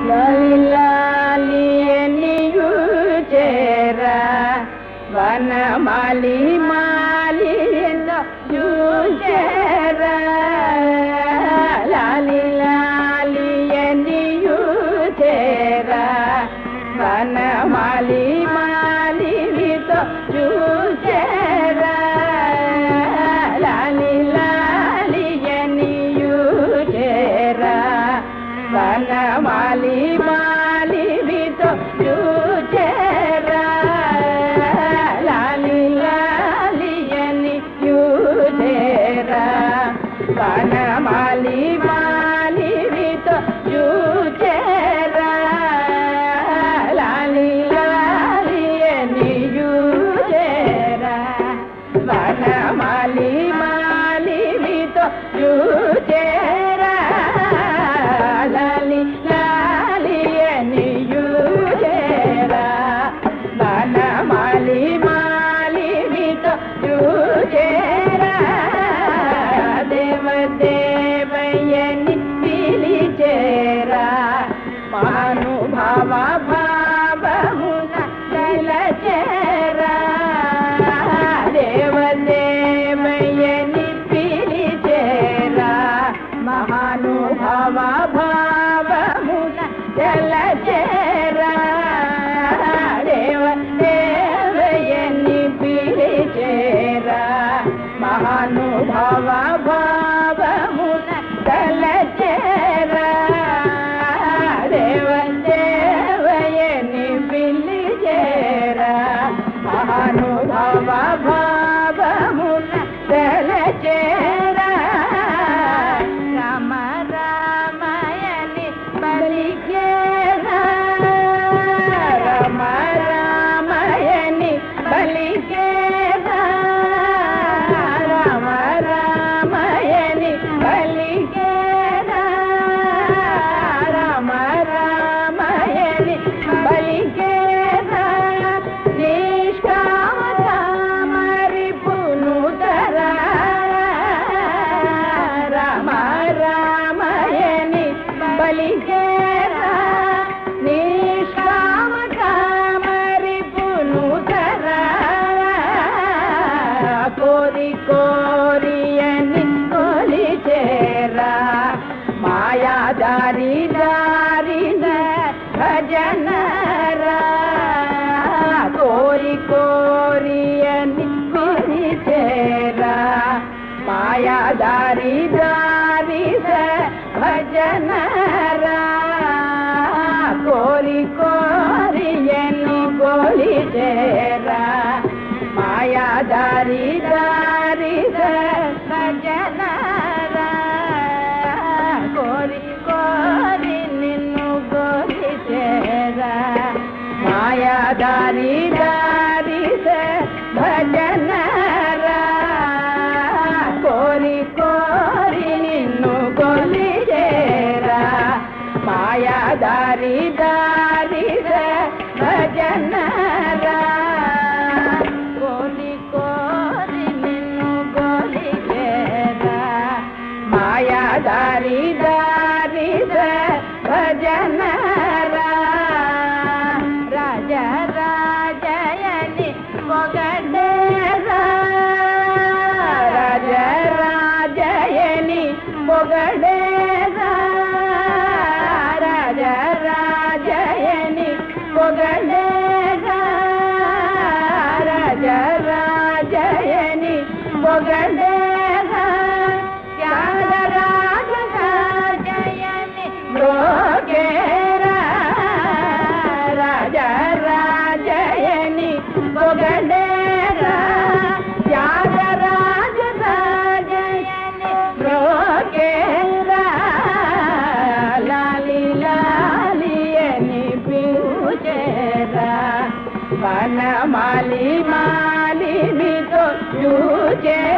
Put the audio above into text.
లాలి లాలి ఎనియు చేరా వనమాలి మాలి చేరా లాలి లాలి ఎనియు చేరా వనమాలి మాలి చేరా లాలి లాలి ఎనియు చేరా వనమాలి మాలి చేరా లాలి లాలి ఎనియు చేరా వనమాలి మాలి చేరా లాలి లాలి ఎనియు చేరా వనమాలి మాలి చేరా లాలి లాలి ఎనియు చేరా వనమాలి మాలి చేరా దేవదేవయని పిలిచేరా మహానుభావ భావమున నిలచేరా దేవదేవయని పిలిచేరా మహానుభావ భావమున నిలచేరా దేవదేవయని పిలిచేరా మహానుభావ భావమున నిలచేరా దేవదేవయని పిలిచేరా మహానుభావ భావమున నిలచేరా రామ రామయని పలికేరా రామ రామయని పలికేరా రామ రామయని పలికేరా రామ రామయని పలికేరా నిష్కామరి పునుతరా రామ రామయని పలికేరా నిష్కామరి పునుతరా కోరి కోరియని కొలిచేరా మాయాదారి దారిన భజనరా కోరి కోరియని కొలిచేరా మాయాదారి దారిన భజనరా కోరి కోరియని కొలిచేరా మాయాదారి దారిన భజనరా కోరి కోరి నిన్ను కొలిచేరా మాయాదారి దారిన భజనరా కోరి కోరి నిన్ను కొలిచేరా మాయాదారి దారిన భజనరా కోరి కోరి నిన్ను కొలిచేరా మాయాదారి దారిన భజనరా రాజ రాజయని పొగడేరా రాజ రాజయని పొగడేరా రాజ రాజయని పొగడేరా రాజ రాజయని పొగడేరా త్యాగరాజ రాజయని మ్రోగేరా రాజ రాజయని పొగడేరా త్యాగరాజ రాజయని మ్రోగేరా లాలి లాలి అని పిలిచేరా వనమాలి మాలి చూచేరా